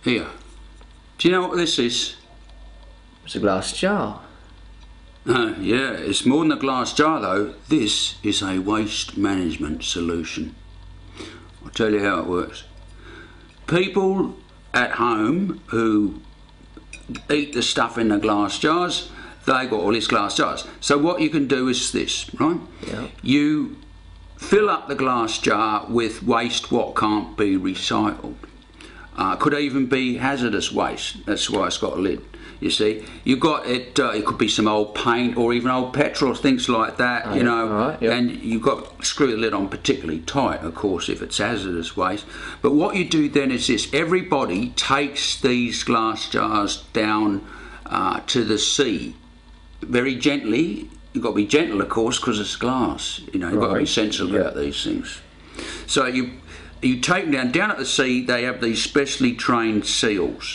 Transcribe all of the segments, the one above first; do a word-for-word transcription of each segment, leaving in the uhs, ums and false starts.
Here. Do you know what this is? It's a glass jar. Uh, yeah, it's more than a glass jar though. This is a waste management solution. I'll tell you how it works. People at home who eat the stuff in the glass jars, they got all these glass jars. So what you can do is this, right? Yeah. You fill up the glass jar with waste what can't be recycled. Uh, could even be hazardous waste. That's why it's got a lid. You see, you got it. Uh, it could be some old paint or even old petrol, things like that. Oh, you know, right, yep. and you've got to screw the lid on particularly tight, of course, if it's hazardous waste. But what you do then is this: everybody takes these glass jars down uh, to the sea very gently. You've got to be gentle, of course, because it's glass. You know, you've got to be Right. sensible Yep. about these things. So you you take them down. Down at the sea, they have these specially trained seals.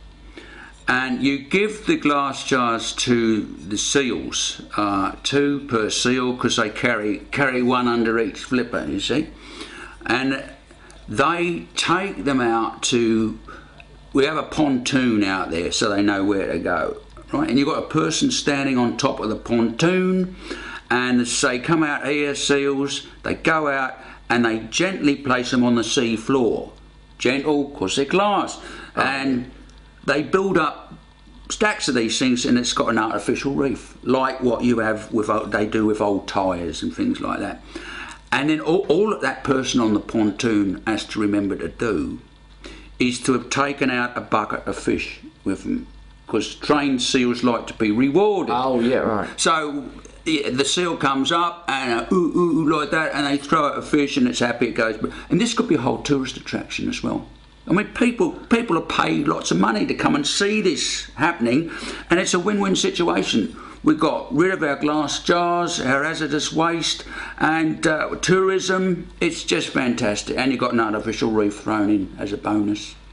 And you give the glass jars to the seals, uh, two per seal, because they carry carry one under each flipper, you see. And they take them out to, we have a pontoon out there so they know where to go, right? And you've got a person standing on top of the pontoon, and they say, come out here, seals. They go out and they gently place them on the sea floor. Gentle, because they're glass. Oh. And they build up stacks of these things, and it's got an artificial reef, like what you have with they do with old tyres and things like that. And then all, all that that person on the pontoon has to remember to do is to have taken out a bucket of fish with them, because trained seals like to be rewarded. Oh, yeah, right. So yeah, the seal comes up and uh, ooh, ooh, ooh, like that, and they throw out a fish, and it's happy it goes. And this could be a whole tourist attraction as well. I mean, people people are paid lots of money to come and see this happening, and it's a win-win situation. We've got rid of our glass jars, our hazardous waste, and uh, tourism. It's just fantastic, and you've got an artificial reef thrown in as a bonus.